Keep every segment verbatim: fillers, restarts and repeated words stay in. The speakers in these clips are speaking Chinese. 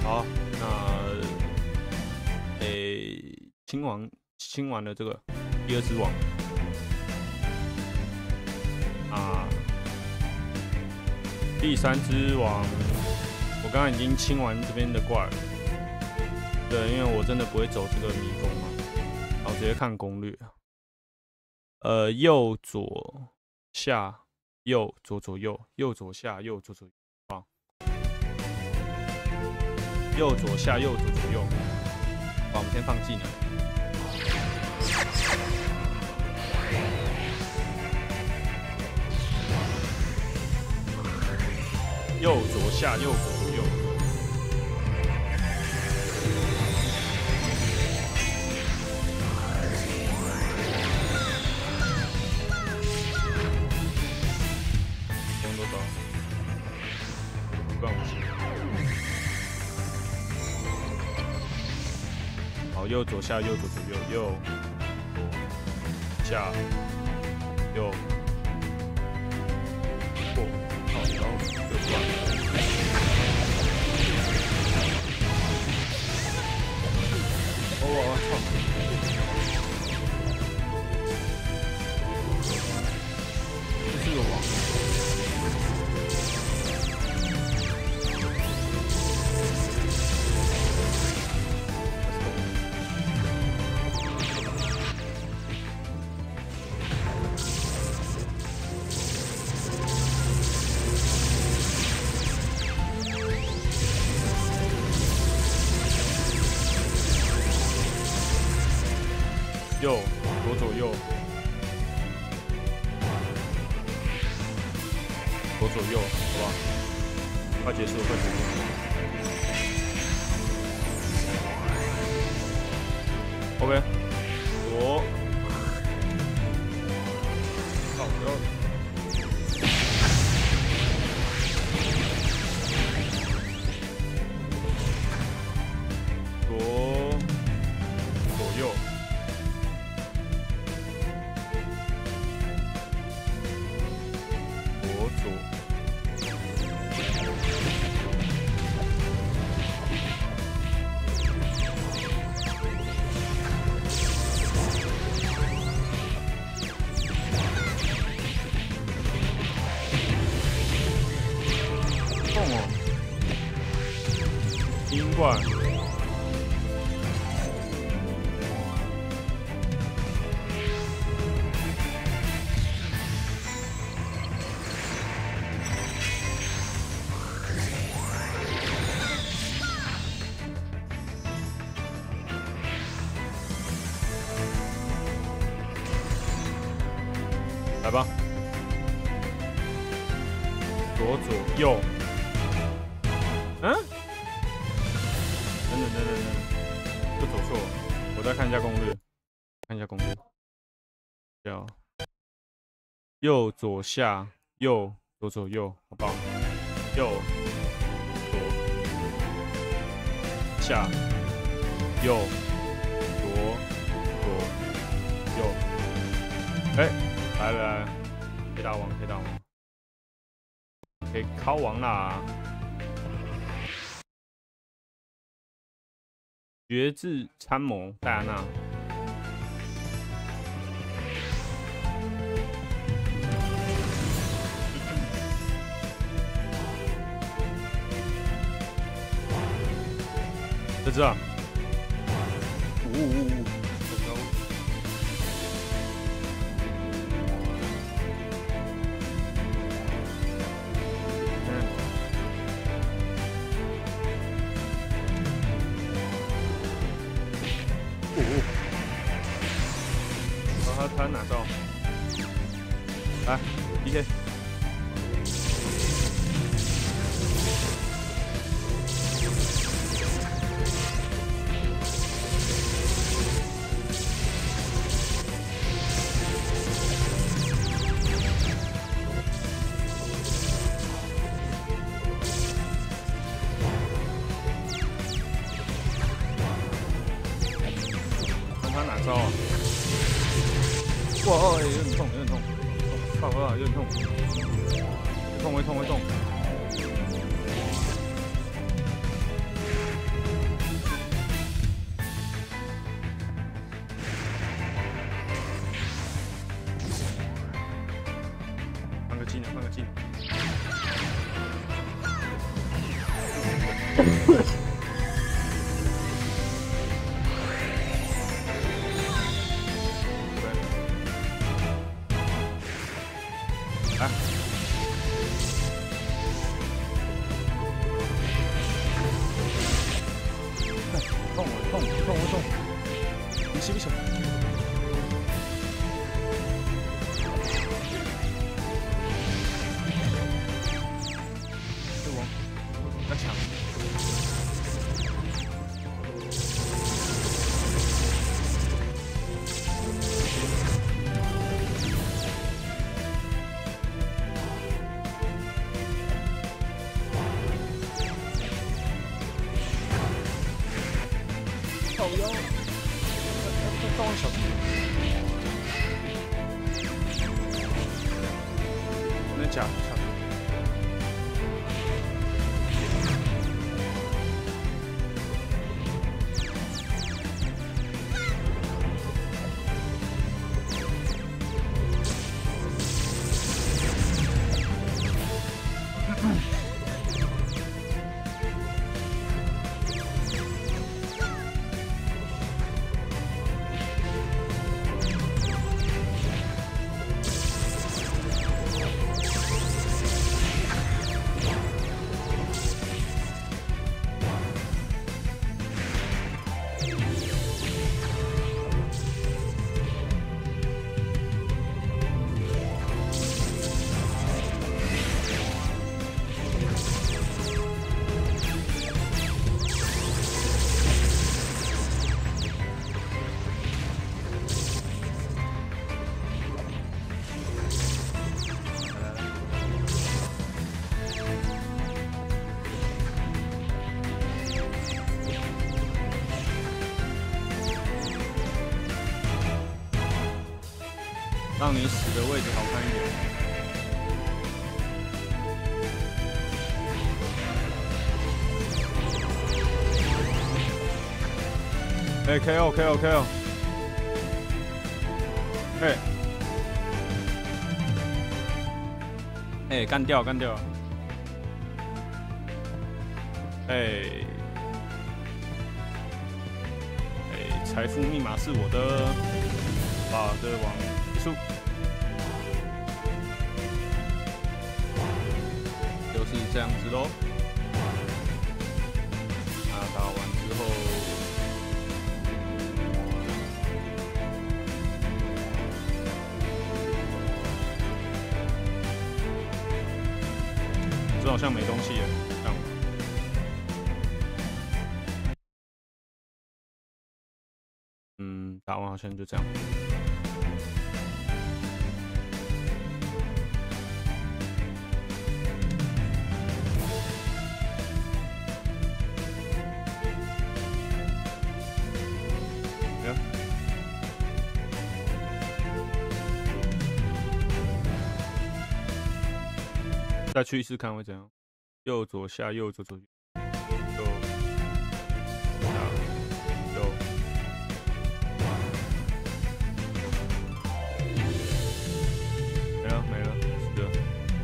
好，那诶，清完清完了这个第二只网啊，第三只网，我刚刚已经清完这边的怪了。对，因为我真的不会走这个迷宫嘛，好，直接看攻略。呃，右左下右左左右，右左下右左左右，好，右左下右左左右。好，我们先放技能。右左下右左左右。不用多少？一万五十。好，右左下右左左右，右左下右过，好，然后右转。哦，我操！这是个网。右，左左右，左左右，好吧，快结束了，快结束了。OK， 左，好，不要。左，左右。英冠，来吧，左左右，嗯？等等等等等，又走错了，我再看一下攻略，看一下攻略。要右左下右左左右，好不好？右左下右左左右。哎、欸，来了来了，可以打王，可以打王，可以敲王啦！绝智参谋戴安娜，这只啊，呜呜呜，他他哪招？来 ，D K。看他哪招啊？哇哦，有点痛，有点痛，靠靠，有点痛，会痛会痛会痛。 痛不痛不痛，你信不信？这王要抢。 靠腰，放小心。那假假。让你死的位置好看一点。哎 ，K O K O K O， 哎，哎，干掉干掉，哎，哎，财富密码是我的，把这往结束。 就是这样子咯。那打完之后，这好像没东西了，这样。嗯，打完好像就这样。 再去一次看会怎样？右左下右左左右下右，没了没了，死了。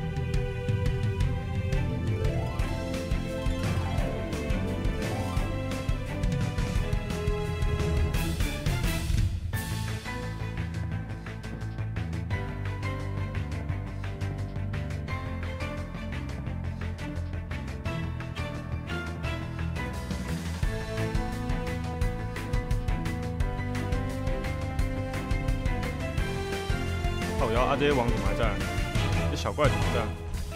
靠腰啊！这些王怎么还在？这小怪怎么在？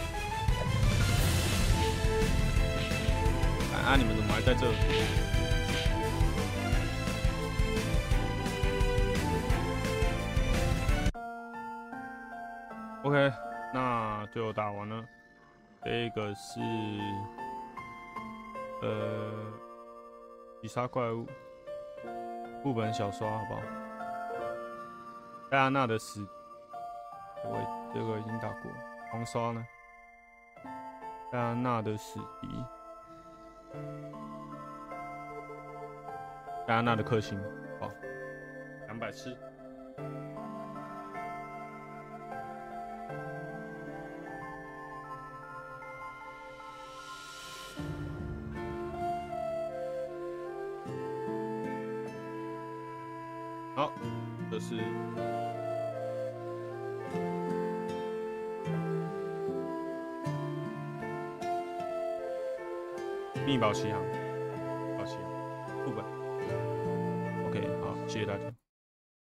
啊！你们怎么还在这？ OK， 那就打完了。这个是呃击杀怪物，副本小刷，好不好？戴安娜的死，我这个已经打过。黄刷呢？戴安娜的死敌，戴安娜的克星，好，两百次。 好，这是密宝奇航，密宝奇航副本。 谢大家。